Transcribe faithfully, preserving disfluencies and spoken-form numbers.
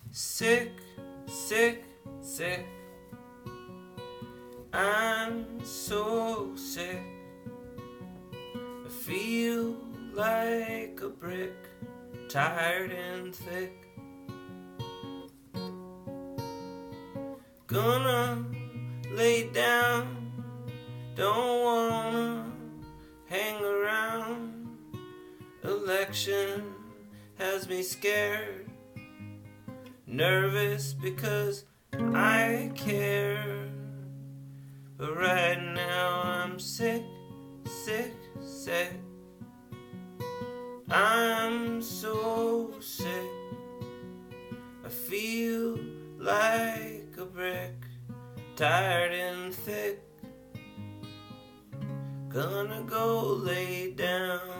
Sick, sick, sick. I'm so sick. I feel like a brick, tired and thick. Gonna lay down, don't wanna hang around. Election has me scared, nervous because I care. But right now I'm sick, sick, sick. I'm so sick. I feel like a brick, tired and thick. Gonna go lay down.